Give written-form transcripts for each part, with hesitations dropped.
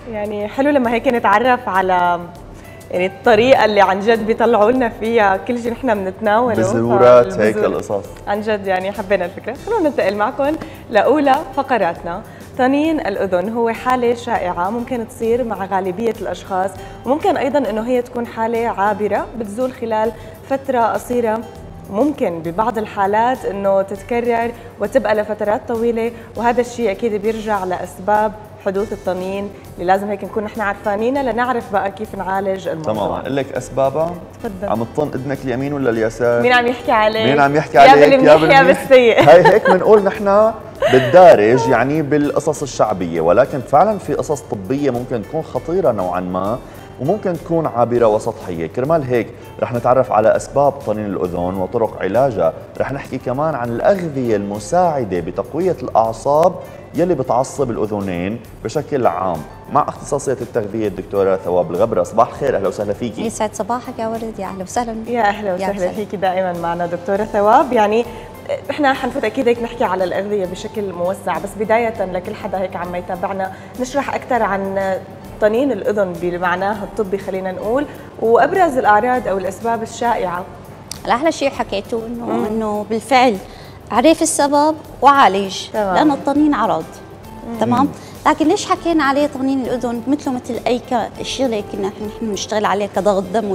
يعني حلو لما هيك نتعرف على يعني الطريقة اللي عن جد بيطلعوا لنا فيها كل شيء نحن بنتناوله، بذورات هيك القصص. عن جد يعني حبينا الفكرة. خلونا ننتقل معكم لأولى فقراتنا. طنين الأذن هو حالة شائعة ممكن تصير مع غالبية الأشخاص، وممكن أيضاً إنه هي تكون حالة عابرة بتزول خلال فترة قصيرة، ممكن ببعض الحالات إنه تتكرر وتبقى لفترات طويلة، وهذا الشيء أكيد بيرجع لأسباب حدوث الطنين اللي لازم هيك نكون نحن عارفانينها لنعرف بقى كيف نعالج الموضوع. تمام، اقول لك اسبابها. تفضل. عم تطن اذنك اليمين ولا اليسار؟ مين عم يحكي عليك؟ مين عم يحكي عليك؟ يا بالمنيح يا بالسيء. هي هيك بنقول نحن بالدارج يعني بالقصص الشعبيه، ولكن فعلا في قصص طبيه ممكن تكون خطيره نوعا ما وممكن تكون عابره وسطحيه. كرمال هيك رح نتعرف على اسباب طنين الاذن وطرق علاجها، رح نحكي كمان عن الاغذيه المساعده بتقويه الاعصاب يلي بتعصب الاذنين بشكل عام، مع اختصاصيه التغذيه الدكتوره ثواب الغبره. صباح الخير، اهلا وسهلا فيكي. يسعد صباحك يا ورد، يا اهلا وسهلا. يا اهلا وسهلا فيكي دائما معنا دكتوره ثواب. يعني احنا حنفوت اكيد هيك نحكي على الاغذيه بشكل موسع، بس بدايه لكل حدا هيك عم يتابعنا نشرح اكثر عن طنين الاذن بمعناه الطبي خلينا نقول، وابرز الاعراض او الاسباب الشائعه. احلى شيء حكيته انه بالفعل عرف السبب وعالج، لأن الطنين عرض. تمام. لكن ليش حكينا عليه طنين الاذن مثله مثل اي شيء كنا نحن بنشتغل عليه كضغط دم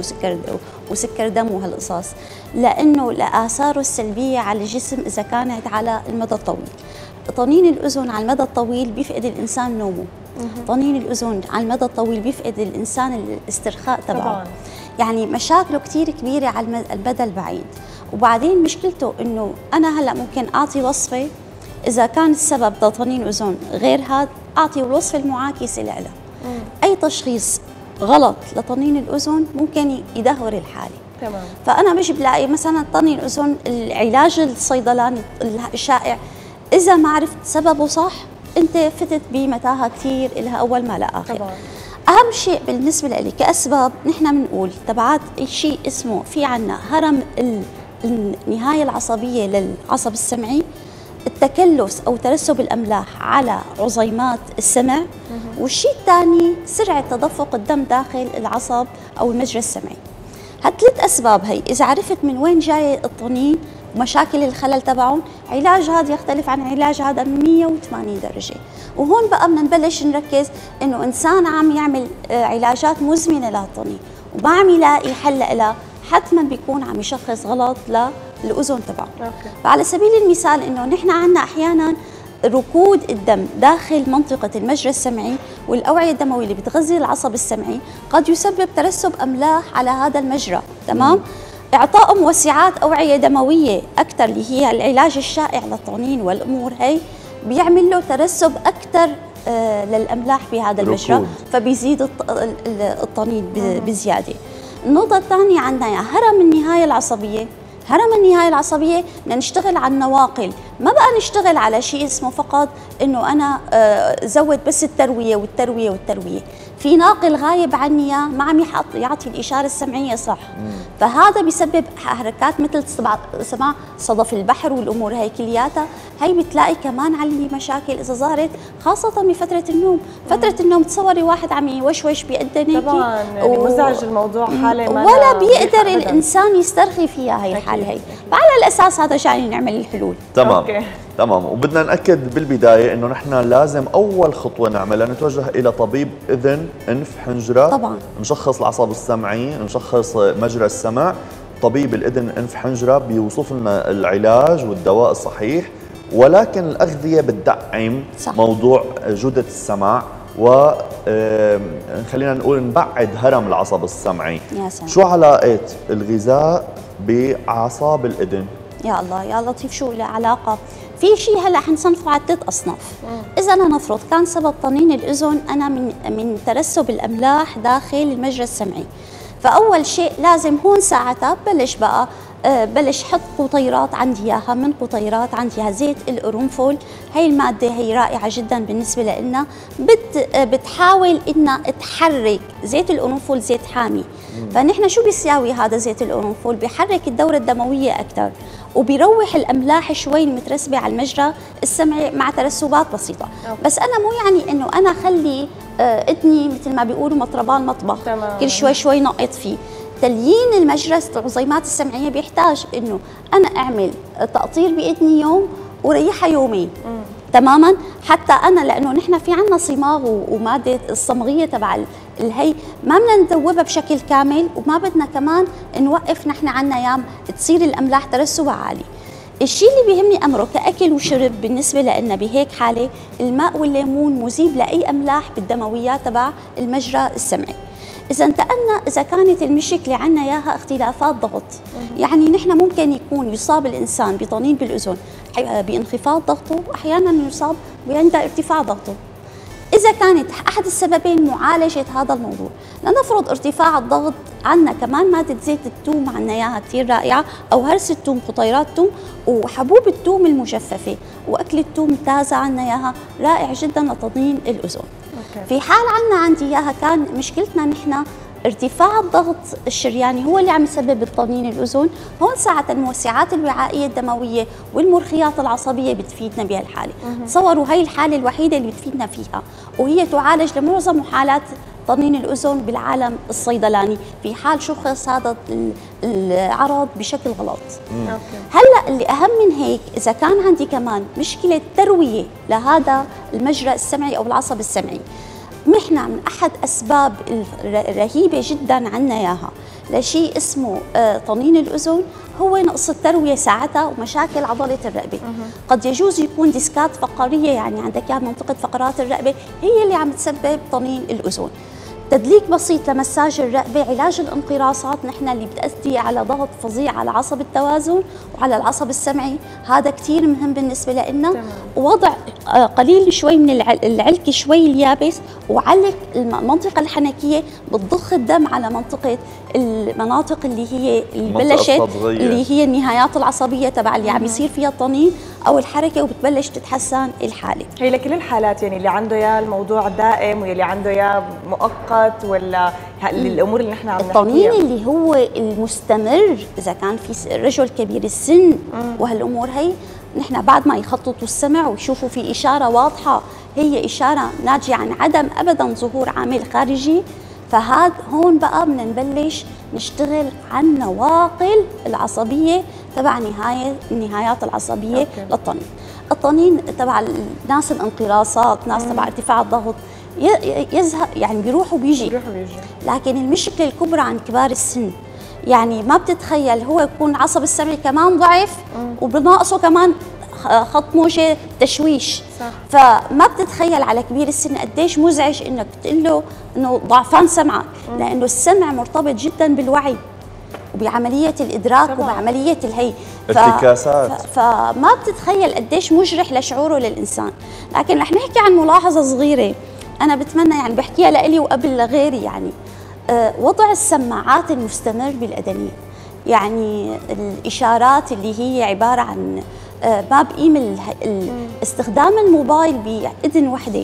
وسكر دم وهالقصص؟ لانه لاثاره السلبيه على الجسم اذا كانت على المدى الطويل. طنين الاذن على المدى الطويل بيفقد الانسان نومه. طنين الاذن على المدى الطويل بيفقد الانسان الاسترخاء تبعه. يعني مشاكله كثير كبيره على المدى البعيد. وبعدين مشكلته انه انا هلا ممكن اعطي وصفه، اذا كان السبب طنين اذن غير هذا اعطي الوصفه المعاكسه له. اي تشخيص غلط لطنين الاذن ممكن يدهور الحاله. تمام. فانا مش بلاقي مثلا طنين الاذن العلاج الصيدلاني الشائع اذا ما عرفت سببه صح انت فتت بمتاهه كثير لها اول ما لا اخر. طبعا. اهم شيء بالنسبه لي كاسباب نحن بنقول تبعات شيء اسمه في عنا هرم النهايه العصبيه للعصب السمعي، التكلس او ترسب الاملاح على عظيمات السمع، والشيء الثاني سرعه تدفق الدم داخل العصب او المجرى السمعي. هالثلاث اسباب هي اذا عرفت من وين جاي الطنين ومشاكل الخلل تبعهم، علاج هذا يختلف عن علاج هذا 180 درجه. وهون بقى بدنا نبلش نركز انه انسان عم يعمل علاجات مزمنه للطنين وما عم يلاقي حل لها، حتما بيكون عم يشخص غلط للاذن تبعه. فعلى سبيل المثال انه نحن عندنا احيانا ركود الدم داخل منطقه المجرى السمعي والاوعيه الدمويه اللي بتغذي العصب السمعي قد يسبب ترسب املاح على هذا المجرى. تمام. اعطاء موسعات اوعيه دمويه اكثر اللي هي العلاج الشائع للطنين والامور هي بيعمل له ترسب اكثر للاملاح بهذا المجرى، فبيزيد الطنين بزياده. النقطه الثانيه عندنا هرم النهايه العصبيه. هرم النهايه العصبيه بدنا نشتغل على النواقل، ما بقى نشتغل على شيء اسمه فقط انه انا زود بس الترويه والترويه والترويه. في ناقل غايب عني ما عم يعطي الاشاره السمعيه صح. فهذا بيسبب حركات مثل سماع صدف البحر والامور هي كلياتها، هي بتلاقي كمان علي مشاكل اذا ظهرت خاصه بفتره النوم. فتره النوم تصوري واحد عم يوشوش بيأذن طبعا يعني مزعج الموضوع حاله ما ولا بيقدر الانسان يسترخي فيها هي الحاله هي. فعلى الاساس هذا جاي نعمل الحلول. تمام. تمام. وبدنا نأكد بالبداية إنه نحن لازم أول خطوة نعملها نتوجه إلى طبيب إذن أنف حنجرة. طبعا. نشخص العصب السمعي، نشخص مجرى السمع. طبيب الإذن أنف حنجرة بيوصف لنا العلاج والدواء الصحيح، ولكن الأغذية بتدعم موضوع جودة السمع خلينا نقول نبعد هرم العصب السمعي. يا سلام. شو علاقة الغذاء بأعصاب الإذن؟ يا الله يا لطيف، شو العلاقة؟ في شيء هلا حنصنفه على 3 أصناف. إذا أنا نفرض كان سبب طنين الأذن أنا من ترسب الأملاح داخل المجرى السمعي، فأول شيء لازم هون ساعتها بلش حط قطيرات عندي اياها، من قطيرات عندي اياها زيت القرنفل. هي الماده هي رائعه جدا بالنسبه لنا، بتحاول انها تحرك. زيت القرنفل زيت حامي، فنحن شو بيساوي هذا زيت القرنفل؟ بيحرك الدوره الدمويه اكثر، وبيروح الاملاح شوي المترسبه على المجرى السمعي مع ترسبات بسيطه. بس انا مو يعني انه انا اخلي اذني مثل ما بيقولوا مطربان مطبخ كل شوي شوي نقط فيه. تليين المجرى العظيمات السمعيه بيحتاج انه انا اعمل تقطير باذني يوم وريحها يومين تماما، حتى انا لانه نحن في عندنا صماغ وماده الصمغيه تبع الهي ما بدنا نذوبها بشكل كامل، وما بدنا كمان نوقف نحن عنا ايام تصير الاملاح ترسبها عالي. الشيء اللي بيهمني امره كاكل وشرب بالنسبه لنا بهيك حاله، الماء والليمون مذيب لاي املاح بالدمويات تبع المجرى السمعي. إذا انتقلنا إذا كانت المشكلة عنا إياها اختلافات ضغط، يعني نحن ممكن يكون يصاب الإنسان بطنين بالأذن بانخفاض ضغطه، وأحيانا يصاب وعند ارتفاع ضغطه. إذا كانت أحد السببين معالجة هذا الموضوع، لنفرض ارتفاع الضغط، عنا كمان مادة زيت الثوم عنا إياها كثير رائعة، أو هرس الثوم، خطيرات الثوم وحبوب الثوم المجففة، وأكل الثوم التازة عنا إياها رائع جدا لتطمين الأذن. في حال عندي اياها كان مشكلتنا نحن ارتفاع الضغط الشرياني هو اللي عم يسبب الطنين الاذن، هون ساعة الموسعات الوعائيه الدمويه والمرخيات العصبيه بتفيدنا بهالحاله. تصوروا هي الحاله الوحيده اللي بتفيدنا فيها، وهي تعالج لمعظم حالات طنين الاذن بالعالم الصيدلاني في حال شخص هذا العرض بشكل غلط. هلا اللي اهم من هيك، اذا كان عندي كمان مشكله ترويه لهذا المجرى السمعي او العصب السمعي، نحن من احد اسباب الرهيبه جدا عنا اياها لشيء اسمه طنين الاذن هو نقص الترويه ساعتها ومشاكل عضله الرقبه. قد يجوز يكون ديسكات فقريه، يعني عندك منطقه فقرات الرقبه هي اللي عم تسبب طنين الاذن. تدليك بسيط لمساج الرقبه، علاج الانقراصات نحن اللي بتأدي على ضغط فظيع على عصب التوازن وعلى العصب السمعي، هذا كثير مهم بالنسبه لنا. ووضع قليل شوي من العلك شوي اليابس، وعلق المنطقه الحنكيه بتضخ الدم على المناطق اللي هي بلشت اللي هي النهايات العصبيه تبع اللي عم يصير فيها الطنين او الحركه، وبتبلش تتحسن الحاله. هي لكل الحالات، يعني اللي عنده اياه الموضوع دائم واللي عنده اياه مؤقت، ولا الامور اللي نحن عم نحكيها؟ الطنين اللي هو المستمر اذا كان في رجل كبير السن وهالامور هي، نحن بعد ما يخططوا السمع ويشوفوا في اشاره واضحه هي اشاره ناتجه عن عدم ابدا ظهور عامل خارجي، فهذا هون بقى بدنا نبلش نشتغل عن النواقل العصبيه تبع النهايات العصبيه للطنين. الطنين تبع ناس الانقراصات، ناس تبع ارتفاع الضغط يزهق، يعني بيروح وبيجي. لكن المشكله الكبرى عند كبار السن، يعني ما بتتخيل هو يكون العصب السمعي كمان ضعف وبناقصه كمان خط موجه تشويش. صح. فما بتتخيل على كبير السن قديش مزعج انك تقول له انه ضعفان سمعك، لانه السمع مرتبط جدا بالوعي وبعمليه الادراك طبعا. وبعمليه الهي ارتكاسات، فما بتتخيل قديش مجرح لشعوره للانسان. لكن رح نحكي عن ملاحظه صغيره انا بتمنى يعني بحكيها لإلي وقبل لغيري، يعني وضع السماعات المستمر بالأذنين، يعني الإشارات اللي هي عبارة عن ما بقيم استخدام الموبايل بإذن وحدة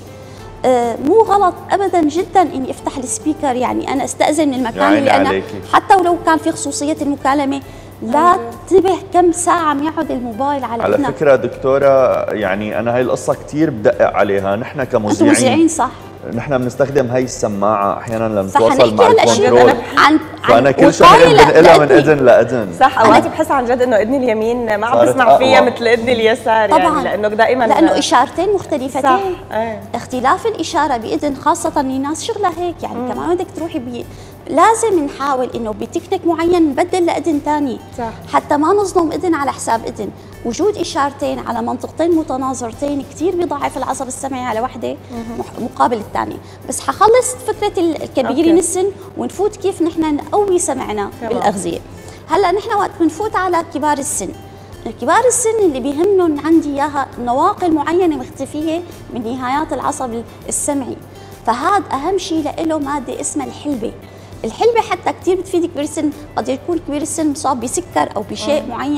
مو غلط ابدا جدا اني افتح السبيكر، يعني انا استاذن من المكان اللي انا حتى ولو كان في خصوصيه المكالمه، لا تنتبه كم ساعه عم يقعد الموبايل على فكره دكتوره، يعني انا هاي القصه كثير بدقق عليها. نحن كمذيعين صح، نحن بنستخدم هاي السماعه احيانا لنتواصل مع الكنترول، فانا كل شهر بنقلها من اذن لاذن. صح، اوقات بحس عن جد انه اذني اليمين ما عم بسمع فيها مثل اذني اليسار، طبعا يعني لانه دائما لانه اشارتين مختلفتين. صح. اختلاف الاشاره باذن خاصه لناس شغلها هيك، يعني كمان بدك تروحي لازم نحاول انه بتكنيك معين نبدل لاذن ثاني، حتى ما نظلم اذن على حساب اذن. وجود اشارتين على منطقتين متناظرتين كثير بيضعف العصب السمعي على وحده مقابل الثانيه. بس حخلص فكره الكبيرين السن ونفوت كيف نحن نقوي سمعنا بالاغذيه. هلا نحن وقت بنفوت على كبار السن، كبار السن اللي بيهمهم عندي اياها نواقل معينه مختفيه من نهايات العصب السمعي، فهذا اهم شيء له ماده اسمها الحلبه. الحلبة حتى كثير بتفيد كبير السن، قد يكون كبير السن مصاب بسكر أو بشيء معين،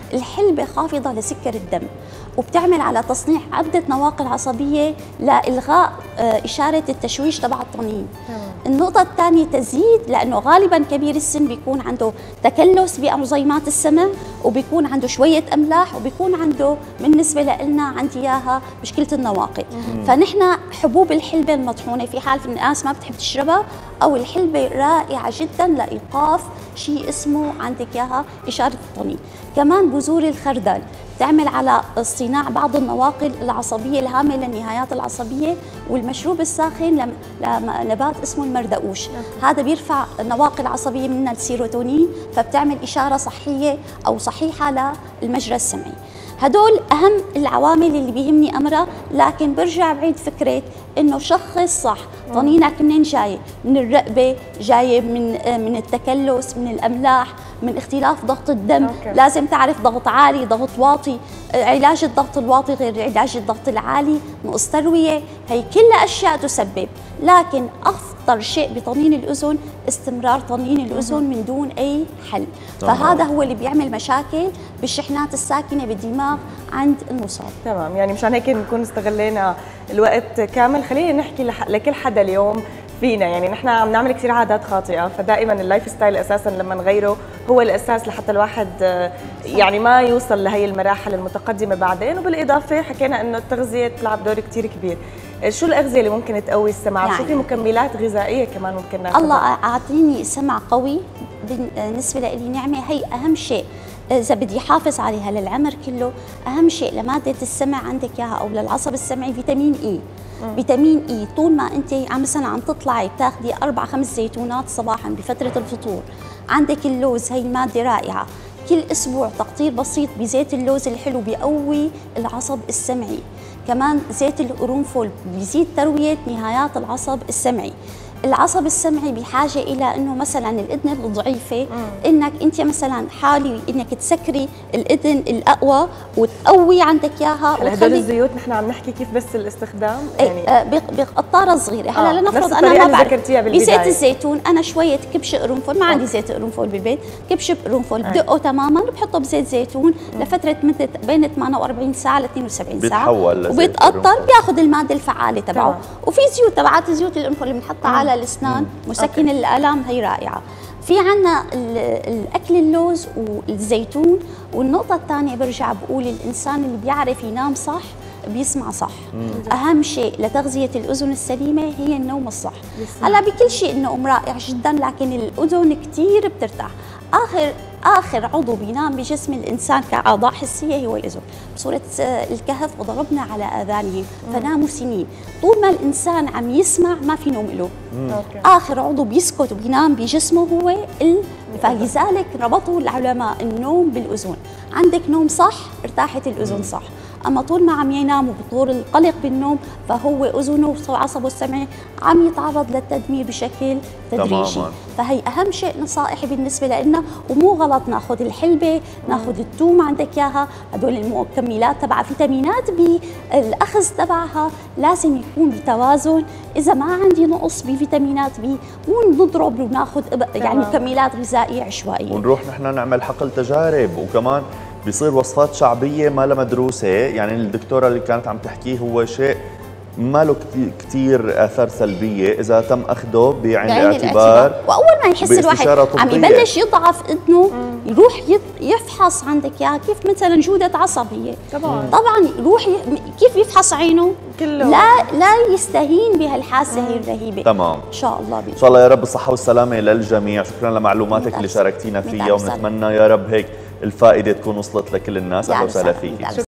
الحلبة خافضة لسكر الدم، وبتعمل على تصنيع عدة نواقل عصبية لإلغاء إشارة التشويش تبع الطنين. النقطة الثانية تزيد، لأنه غالبا كبير السن بيكون عنده تكلس بأنظيمات السمع، وبيكون عنده شوية أملاح، وبيكون عنده بالنسبة لنا عندي إياها مشكلة النواقل. فنحن حبوب الحلبة المطحونة في حال الناس ما بتحب تشربها، أو الحلبة رائعة جدا لإيقاف شيء اسمه عندك إياها إشارة الطنين. كمان بذور الخردل تعمل على اصطناع بعض النواقل العصبية الهامة للنهايات العصبية. والمشروب الساخن لنبات اسمه المردقوش، هذا بيرفع نواقل عصبية منها السيروتونين، فبتعمل إشارة صحية أو صحيحة للمجرى السمعي. هدول أهم العوامل اللي بيهمني أمرها، لكن برجع بعيد فكرة إنه شخص صح طنينك منين جاي؟ من الرقبة، جاي من التكلس، من الأملاح، من اختلاف ضغط الدم. لازم تعرف ضغط عالي، ضغط واطي، علاج الضغط الواطي غير علاج الضغط العالي، نقص تروية، هي كلها أشياء تسبب. لكن أخطر شيء بطنين الأذن استمرار طنين الأذن من دون أي حل. فهذا هو اللي بيعمل مشاكل بالشحنات الساكنة بالدماغ عند المصاب. تمام، يعني مشان هيك نكون استغلينا الوقت كامل. خلينا نحكي لكل حدا اليوم فينا، يعني نحن عم نعمل كثير عادات خاطئه، فدائما اللايف ستايل اساسا لما نغيره هو الاساس لحتى الواحد يعني ما يوصل لهي المراحل المتقدمه بعدين. وبالاضافه حكينا انه التغذيه بتلعب دور كثير كبير. شو الاغذيه اللي ممكن تقوي السمع؟ يعني شو في مكملات غذائيه كمان ممكن ناخذها؟ الله اعطيني سمع قوي بالنسبه لي نعمه، هي اهم شيء. إذا بدي حافظ عليها للعمر كله، أهم شيء لمادة السمع عندك إياها أو للعصب السمعي فيتامين إي. فيتامين إي طول ما أنت مثلا عم تطلعي بتاخدي 4-5 زيتونات صباحا بفترة الفطور. عندك اللوز، هي المادة رائعة. كل أسبوع تقطير بسيط بزيت اللوز الحلو بيقوي العصب السمعي. كمان زيت القرنفل بيزيد تروية نهايات العصب السمعي. العصب السمعي بحاجه الى انه مثلا الاذن الضعيفه انك انت مثلا حالي انك تسكري الاذن الاقوى وتقوي عندك اياها. هدول الزيوت نحن عم نحكي كيف بس الاستخدام يعني بقطاره صغيره. هلا لنفرض انا ما بعرف بزيت الزيتون، انا شويه كبش قرنفل، ما عندي زيت قرنفل بالبيت، كبش قرنفل بدقه تماما وبحطه بزيت زيتون لفتره مدة بين 48 ساعه ل 72 ساعه وبيتقطر، بياخذ الماده الفعاله تبعه. وفي زيوت تبعات زيوت القرنفل اللي بنحطها على الاسنان مسكن الالام، هي رائعه. في عنا الاكل اللوز والزيتون. والنقطه الثانيه برجع بقول الانسان اللي بيعرف ينام صح بيسمع صح. اهم شيء لتغذيه الاذن السليمه هي النوم الصح. هلا بكل شيء النوم رائع جدا، لكن الاذن كثير بترتاح. آخر عضو بينام بجسم الإنسان كأعضاء حسية هو الأذن. بسورة الكهف وضربنا على آذانهم فناموا سنين. طول ما الإنسان عم يسمع ما في نوم له. آخر عضو بيسكت وبينام بجسمه هو فلذلك ربطوا العلماء النوم بالأذن. عندك نوم صح ارتاحت الأذن صح. أما طول ما عم ينام وبطور القلق بالنوم فهو أذنه وعصبه السمعي عم يتعرض للتدمير بشكل تدريجي. فهي أهم شيء نصائح بالنسبة لنا. ومو غلط ناخذ الحلبة، ناخذ الثوم عندك إياها، هدول المكملات تبع فيتامينات بي، الأخذ تبعها لازم يكون بتوازن. إذا ما عندي نقص بفيتامينات بي مو نضرب وناخذ يعني مكملات غذائية عشوائية ونروح نحن نعمل حقل تجارب. وكمان بيصير وصفات شعبية ما لها مدروسة. يعني الدكتورة اللي كانت عم تحكيه هو شيء ما له كثير آثار سلبية إذا تم أخذه بعين الاعتبار. وأول ما يحس الواحد عم يبلش يضعف إذنه يروح يفحص عندك إياها. كيف مثلا جودة عصب هي طبعا يروح كيف يفحص عينه كله. لا يستهين بهالحاسة هي الرهيبة. تمام إن شاء الله إن شاء الله يا رب الصحة والسلامة للجميع. شكرا لمعلوماتك اللي شاركتينا فيها، ونتمنى يا رب هيك الفائدة تكون وصلت لكل الناس. أهلا وسهلا فيك.